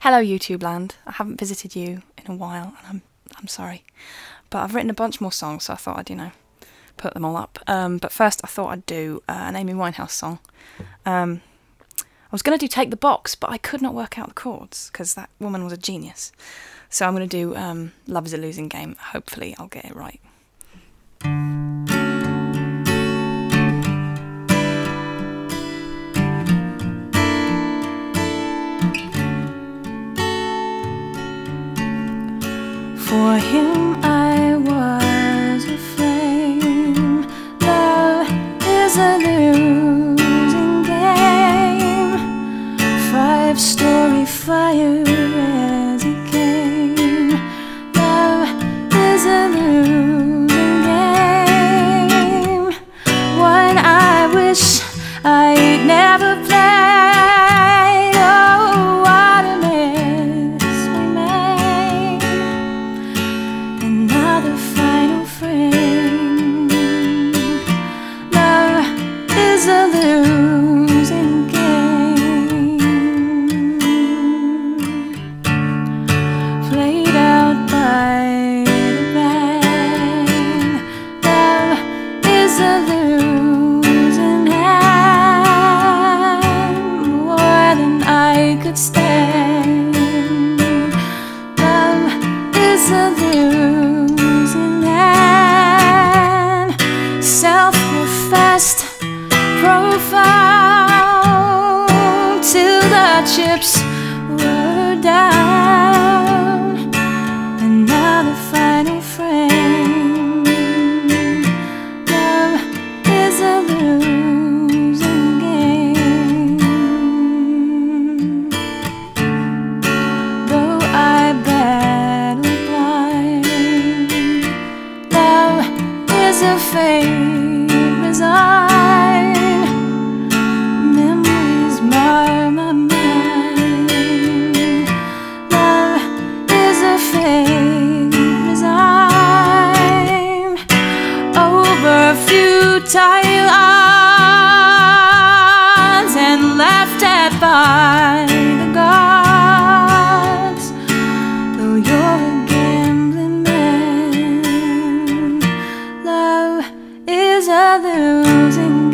Hello YouTube land. I haven't visited you in a while and I'm sorry. But I've written a bunch more songs, so I thought I'd, put them all up. But first I thought I'd do an Amy Winehouse song. I was going to do Take the Box, but I could not work out the chords because that woman was a genius. So I'm going to do Love is a Losing Game. Hopefully I'll get it right. For him I was a flame. Love is a losing game. 5-story fire as he came. Love is a losing game. One I wish I'd never played. Oh, what a mess we made. Another final frame. Love is a losing game, played out by the band. Love is a losing hand, more than I could stand. Love is a losing hand, self-professed profound till the chips were down. Another final frame. Love is a losing game. Though I battle blind, love is a fate resigned. Memories mar my mind. Love is a fate resigned. Over futile odds and left at by the gods. Though you're a gambling man, love is a losing